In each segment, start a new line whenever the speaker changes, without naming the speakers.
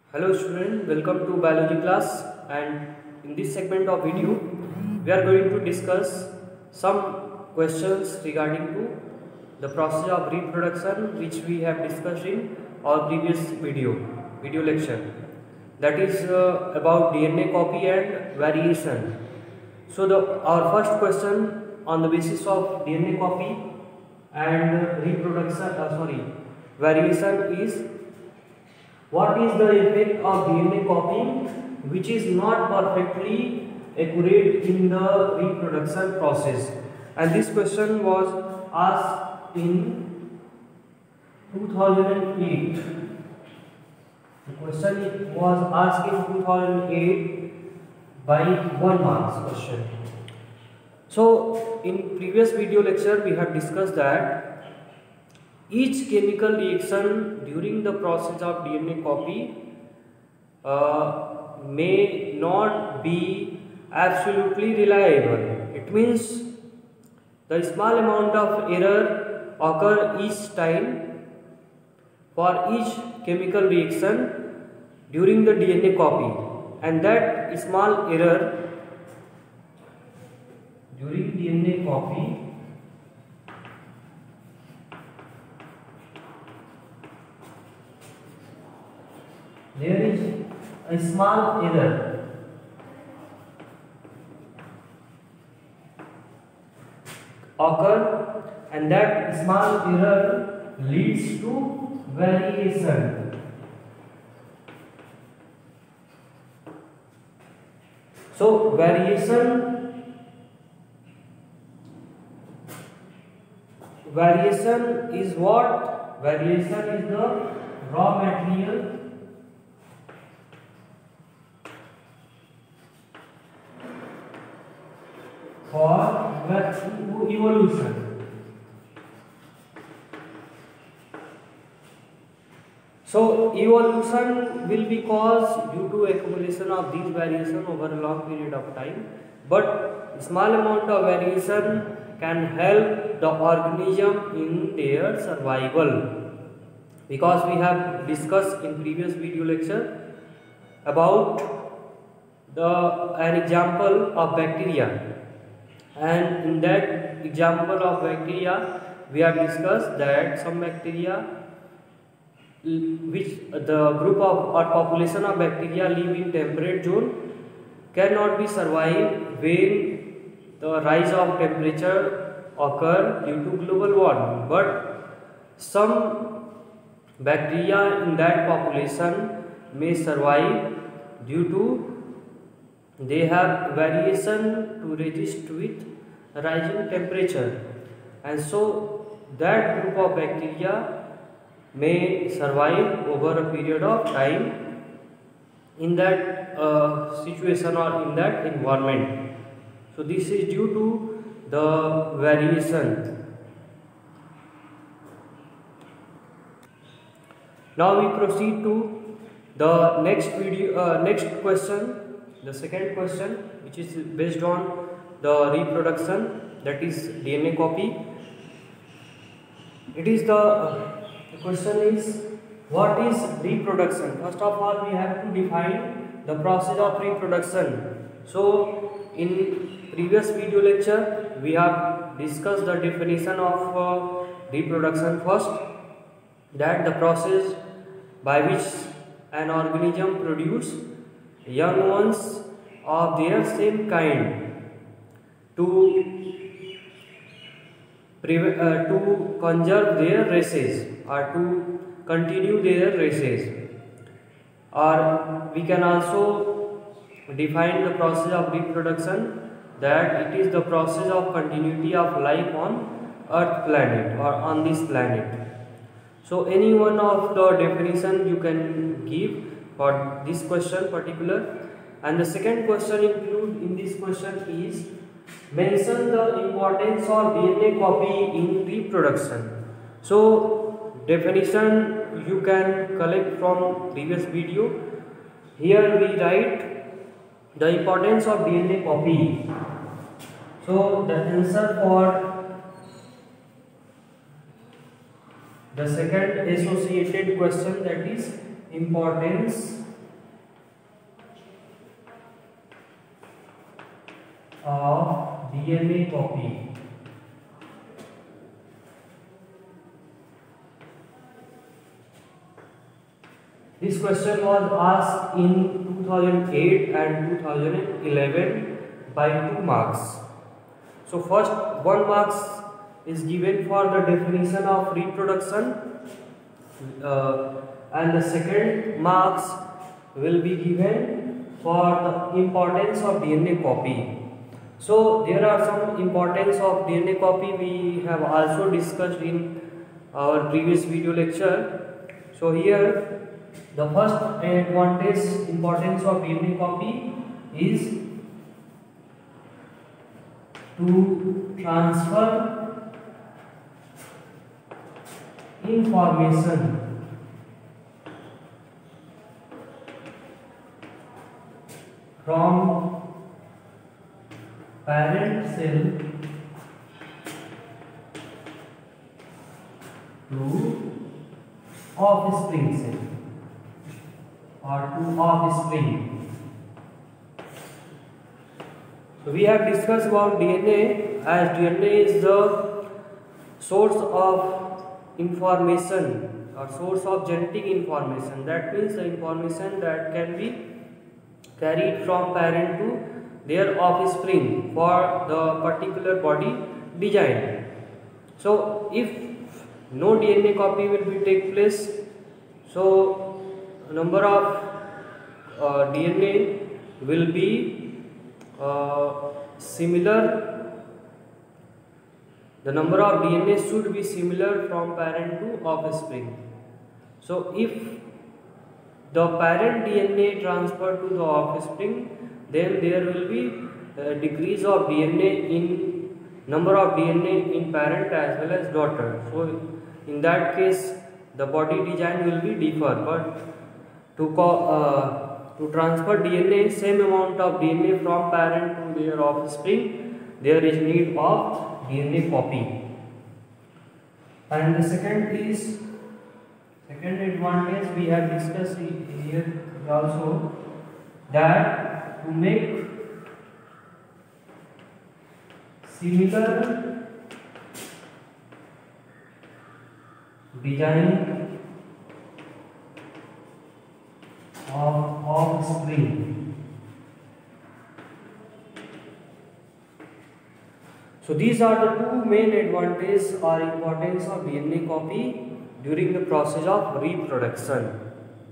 Hello student, welcome to biology class, and in this segment of video we are going to discuss some questions regarding to the process of reproduction which we have discussed in our previous video lecture, that is about DNA copy and variation. So our first question on the basis of DNA copy and variation is: what is the effect of DNA copying which is not perfectly accurate in the reproduction process? And this question was asked in 2008. The question was asked in 2008 by 1 marks question. So in previous video lecture we have discussed that each chemical reaction during the process of DNA copy may not be absolutely reliable. It means the small amount of error occur each time for each chemical reaction during the DNA copy, and that small error during DNA copy there is a small error occur, and that small error leads to variation. So variation is what? Variation is the raw material for evolution. So evolution will be caused due to accumulation of these variation over a long period of time, but small amount of variation can help the organism in their survival, because we have discussed in previous video lecture about an example of bacteria. And in that example of bacteria, we have discussed that some bacteria, which the group of or population of bacteria live in temperate zone, cannot be survived when the rise of temperature occur due to global warming. But some bacteria in that population may survive due to they have variation to resist with rising temperature, and so that group of bacteria may survive over a period of time in that situation or in that environment. So this is due to the variation. Now we proceed to the next question. The second question, which is based on the reproduction, that is DNA copy. It is the question is, what is reproduction? First of all, we have to define the process of reproduction. So in previous video lecture we have discussed the definition of reproduction first, that the process by which an organism produce young ones of their same kind to conserve their races or to continue their races. Or we can also define the process of reproduction that it is the process of continuity of life on Earth planet or on this planet. So any one of the definition you can give for this question particular. And the second question include in this question is, mention the importance of DNA copy in reproduction. So definition you can collect from previous video. Here we write the importance of DNA copy. So the answer for the second associated question, that is importance of DNA copy. This question was asked in 2008 and 2011 by 2 marks. So first 1 marks is given for the definition of reproduction, and the second marks will be given for the importance of DNA copy. So there are some importance of DNA copy we have also discussed in our previous video lecture. So here the first advantage importance of DNA copy is to transfer information from parent cell to offspring cell or to offspring. So we have discussed about DNA, as DNA is the source of information or source of genetic information. That means the information that can be carried from parent to their offspring for the particular body design. So if no DNA copy will be take place, so number of DNA will be similar. The number of DNA should be similar from parent to offspring. So if the parent DNA transfer to the offspring, then there will be a decrease of DNA in number of DNA in parent as well as daughter. So in that case the body design will be differ, but to transfer DNA, same amount of DNA from parent to their offspring, there is need of DNA copy. And the second advantage we have discussed here also, that to make similar design of offspring. So these are the two main advantages or importance of DNA copy during the process of reproduction.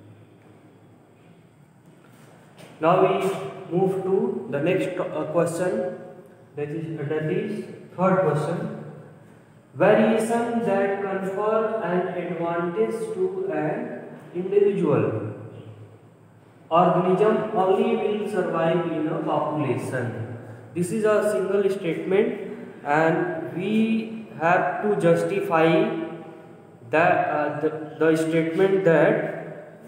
Now we move to the next question, that is third question. Variation that confer an advantage to an individual organism only will survive in a population. This is a single statement, and we have to justify that the statement that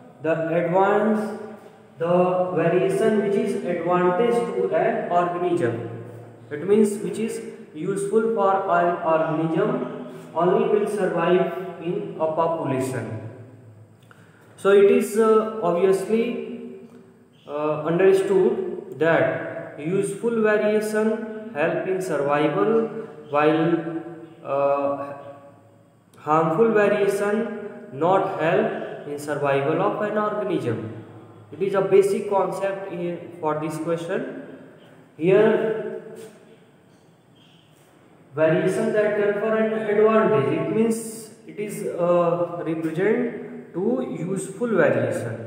the variation which is advantage to an organism, it means which is useful for an organism, only will survive in a population. So it is obviously understood that useful variation help in survival, while harmful variation not help in survival of an organism. It is a basic concept for this question. Here, variation that confer an advantage, it means it is represent to useful variation.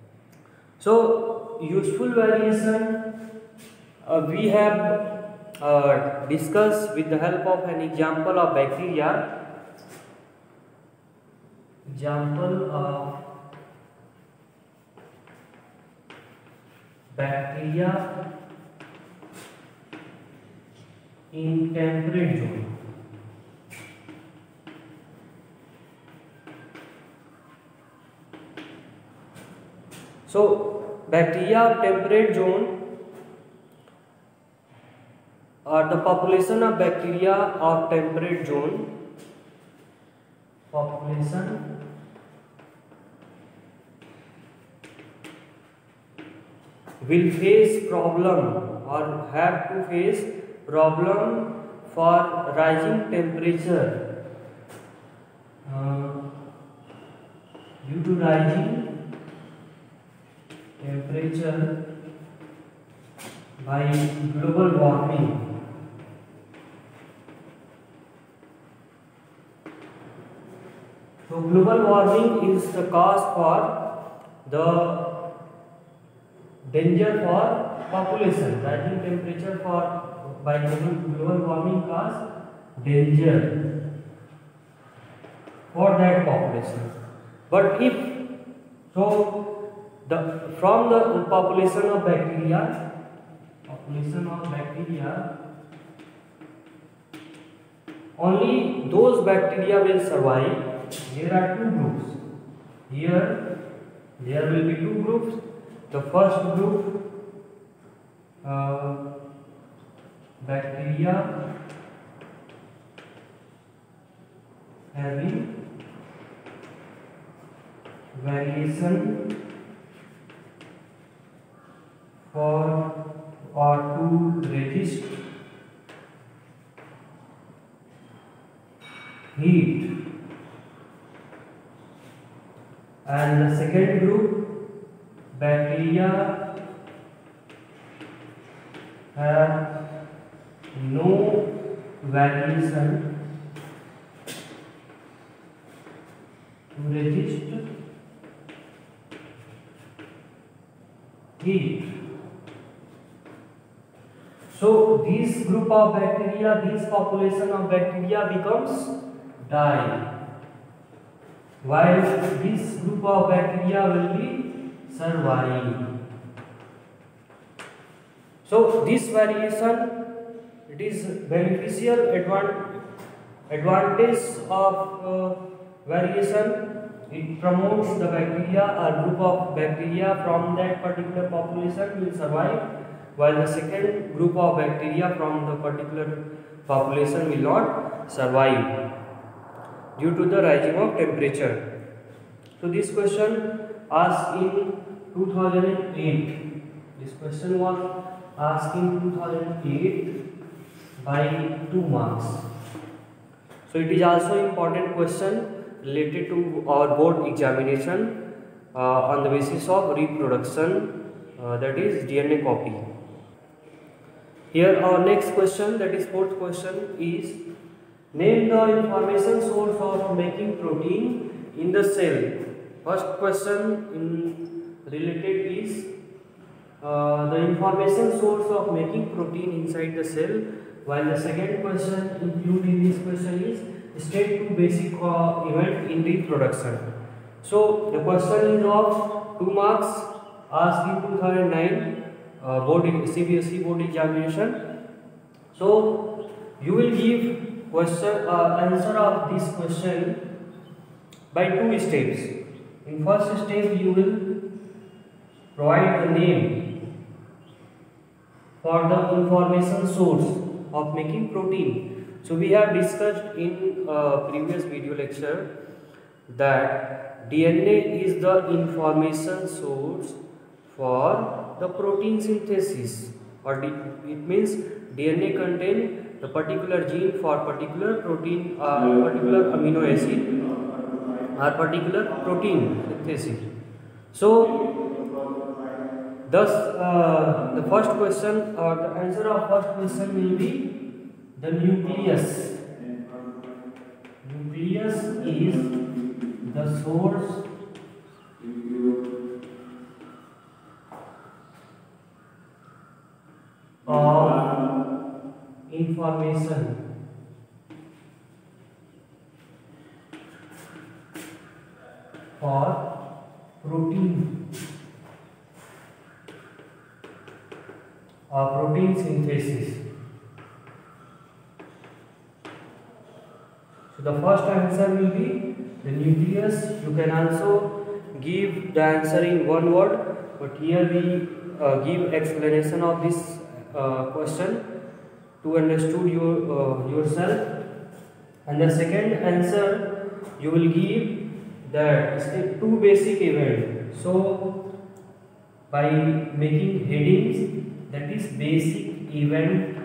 So useful variation we have discussed with the help of an example of bacteria. Example of bacteria in temperate zone. So bacteria of temperate zone, or the population of bacteria of temperate zone, population will face problem or have to face problem for rising temperature due to rising temperature by global warming. So global warming is the cause for the danger for population. Rising temperature for by global warming cause danger for that population. But if so, from the population of bacteria, only those bacteria will survive. There are two groups. Here there will be two groups. The first group, bacteria having variation for or to resist heat, and the second group, bacteria have no variation to resist heat. So this group of bacteria, this population of bacteria becomes die, while this group of bacteria will be survive. So this variation, it is beneficial advantage of variation. It promotes the bacteria, a group of bacteria from that particular population will survive, while the second group of bacteria from the particular population will not survive due to the rising of temperature. So this question asked in 2008. This question was asked in 2008 by 2 marks. So it is also important question related to our board examination on the basis of reproduction, that is DNA copy. Here our next question, that is fourth question, is name the information source of making protein in the cell. First question related is the information source of making protein inside the cell, while the second question included in this question is state two basic event in reproduction. So the question is of 2 marks, asked in 2009 CBSE board examination. So you will give question answer of this question by 2 steps. In first step you will provide the name for the information source of making protein. So we have discussed in previous video lecture that DNA is the information source for the protein synthesis, or it means DNA contain the particular gene for particular protein, particular amino acid or particular protein synthesis. So thus the first question, or the answer of first question will be the nucleus. Nucleus is the source of information for protein or protein synthesis. So the first answer will be the nucleus. You can also give the answer in one word, but here we give explanation of this question to understood yourself. And the second answer you will give that step 2 basic event. So by making headings that is basic event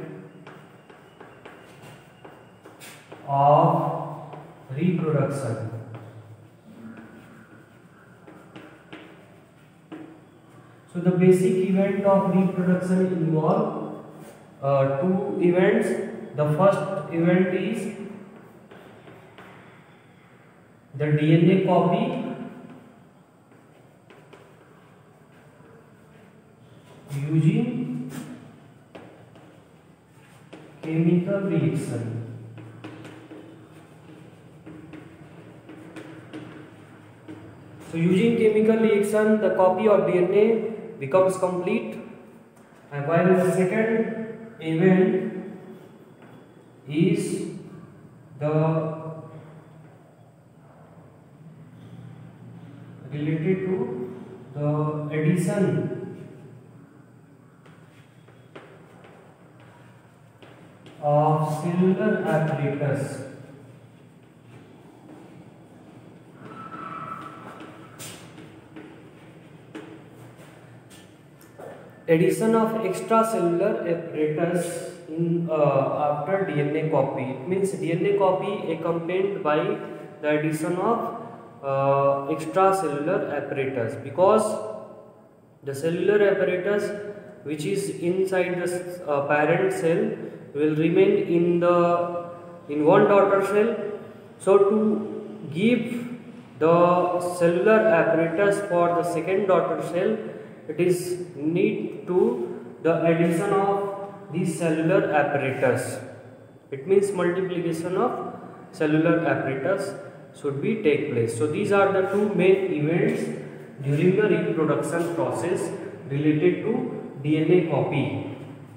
of reproduction. So the basic event of reproduction involve two events. The first event is the DNA copy using chemical reaction. So using chemical reaction, the copy of DNA becomes complete, and while the second event is the related to the addition of cellular apparatus extracellular apparatus in after DNA copy. It means DNA copy accompanied by the addition of extracellular apparatus, because the cellular apparatus which is inside the parent cell will remain in one daughter cell. So to give the cellular apparatus for the second daughter cell, it is need to the addition of this cellular apparatus. It means multiplication of cellular apparatus should be take place. So these are the two main events during the reproduction process related to DNA copy.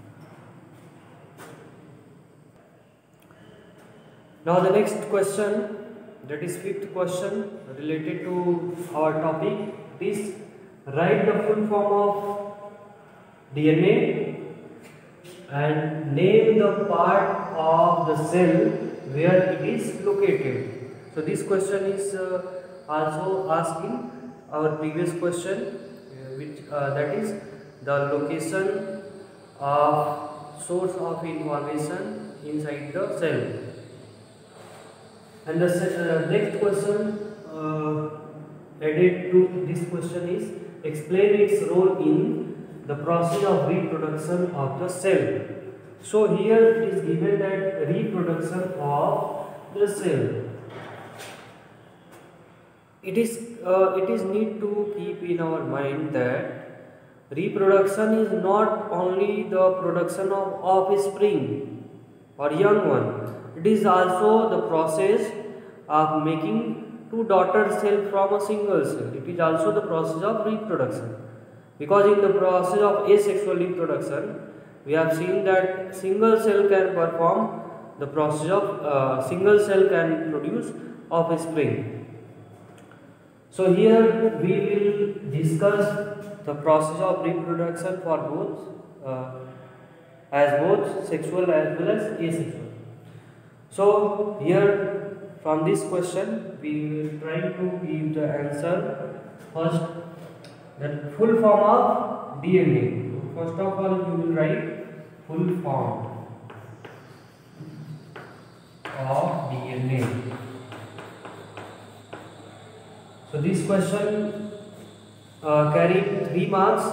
Now the next question, that is fifth question related to our topic, is write the full form of DNA and name the part of the cell where it is located. So this question is also asking our previous question, which that is the location of source of information inside the cell. And the next question added to this question is explain its role in the process of reproduction of the cell. So here it is given that reproduction of the cell. It is need to keep in our mind that reproduction is not only the production of offspring or young one. It is also the process of making two daughter cell from a single cell. It is also the process of reproduction, because in the process of asexual reproduction we have seen that single cell can perform the process of single cell can produce offspring. So here we will discuss the process of reproduction for both as both sexual as well as asexual. So here from this question we will try to give the answer. First, the full form of DNA. So first of all you will write full form of DNA. So this question carried 3 marks.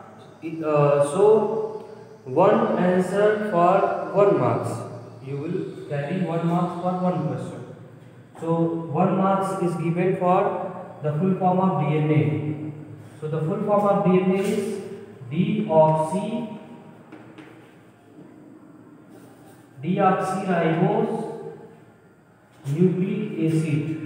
So one answer for 1 marks. You will carry 1 marks for one question. So 1 marks is given for the full form of DNA. So the full form of DNA is deoxyribose nucleic acid.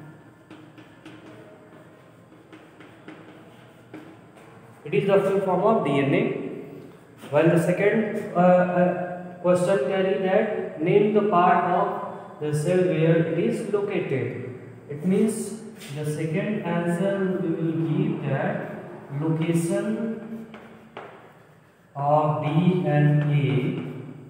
It is the full form of DNA. While the second question carry that name the part of the cell where it is located. It means the second answer we will give that location of DNA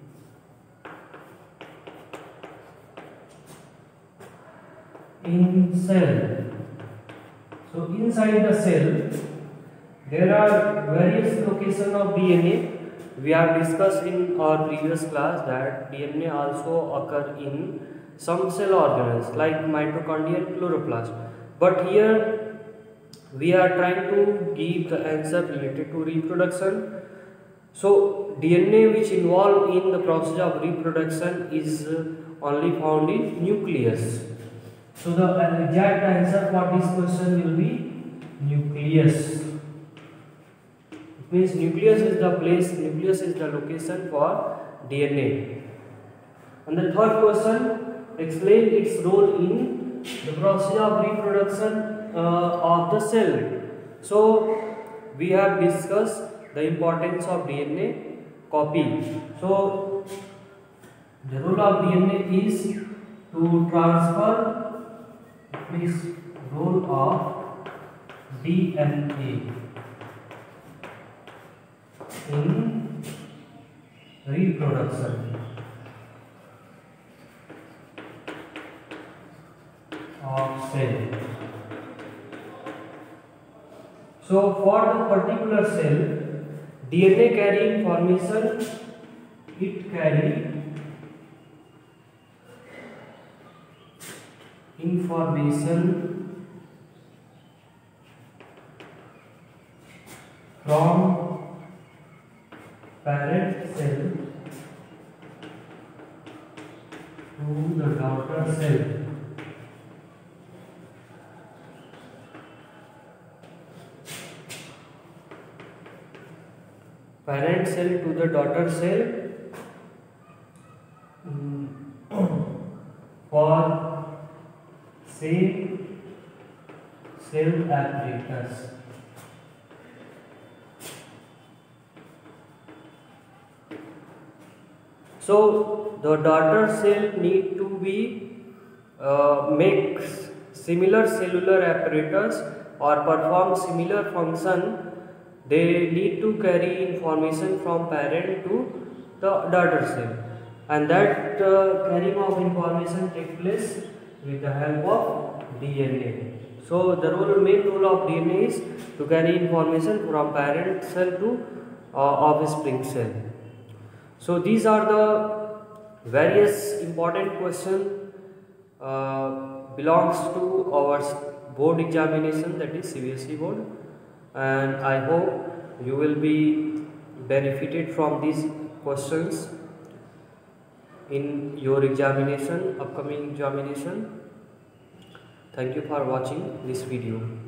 in cell. So inside the cell there are various locations of DNA. we have discussed in our previous class that DNA also occur in some cell organelles like mitochondria and chloroplast. But here we are trying to give the answer related to reproduction. So DNA which involved in the process of reproduction is only found in nucleus. So the exact answer for this question will be nucleus. It means nucleus is the place, nucleus is the location for DNA. And the third question, explain its role in the process of reproduction of the cell. So we have discussed the importance of DNA copy. So the role of DNA is to transfer, this role of DNA in reproduction of cell. So for the particular cell, DNA carry information, it carry information from parent cell to the daughter cell. Parent cell to the daughter cell for same cell apparatus. So the daughter cell need to be make similar cellular apparatus or perform similar function. They need to carry information from parent to the daughter cell, and that carrying of information takes place with the help of DNA. So the main role of DNA is to carry information from parent cell to offspring cell. So these are the various important questions belongs to our board examination, that is CBSE board, and I hope you will be benefited from these questions in your examination, upcoming examination. Thank you for watching this video.